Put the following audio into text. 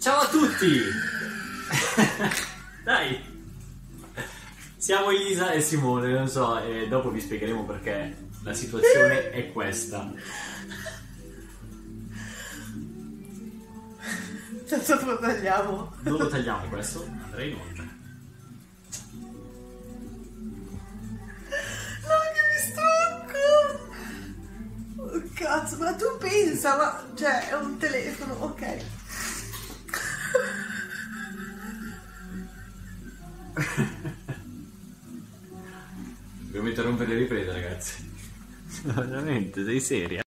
Ciao a tutti! Dai! Siamo Elisa e Simone, non so, e dopo vi spiegheremo perché la situazione è questa. Adesso lo tagliamo. Non lo tagliamo questo, andrei in onda. No, che mi strucco! Oh, cazzo, ma tu pensa, ma... Cioè, è un telefono, ok. Dobbiamo interrompere le riprese, ragazzi. Veramente, sei seria?